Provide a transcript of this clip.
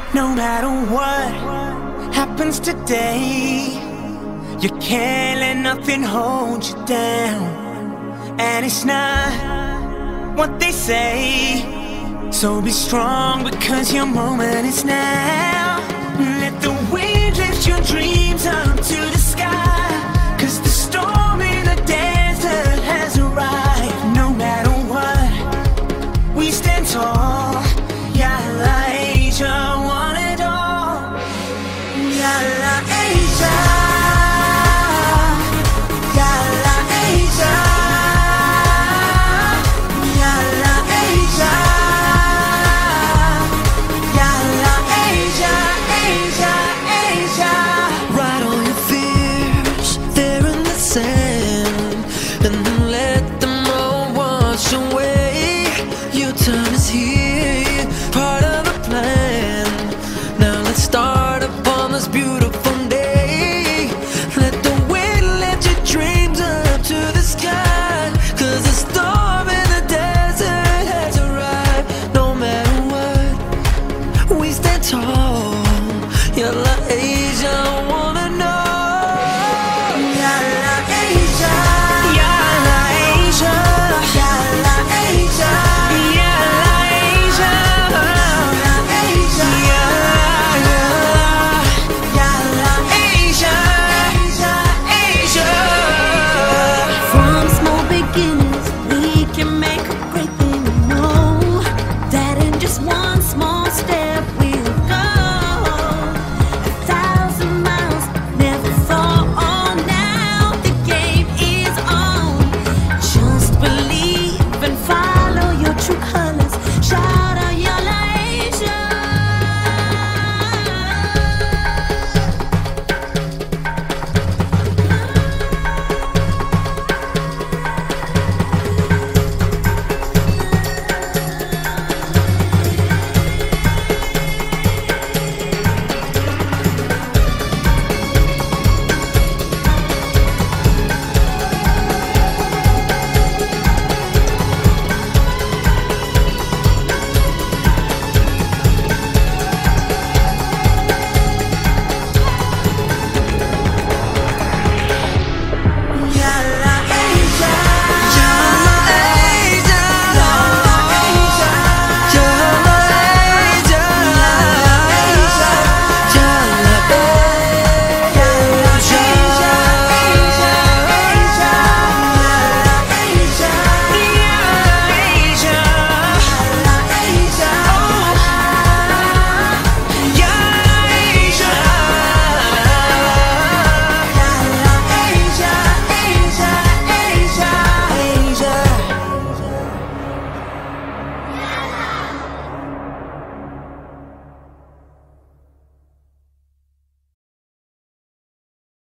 No matter what happens today, you can't let nothing hold you down. And it's not what they say, so be strong because your moment is now. Let the wind lift your dreams up to the